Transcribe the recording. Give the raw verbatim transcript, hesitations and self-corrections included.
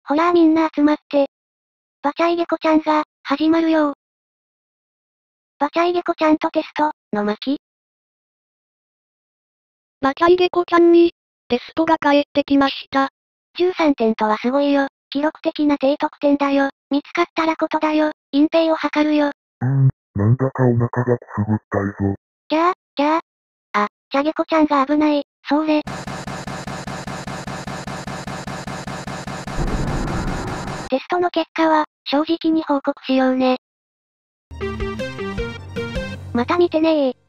ほらみんな集まって。バチャイゲコちゃんが、始まるよ。バチャイゲコちゃんとテスト、の巻。 バチャイゲコちゃんに、テストが返ってきました。 じゅうさんてんとはすごいよ。記録的な低得点だよ。見つかったらことだよ。隠蔽を図るよ。 うーん、なんだかお腹がくすぐったいぞ。 キャー、キャー。あ、チャゲコちゃんが危ない。それ。テストの結果は、正直に報告しようね。また見てねー。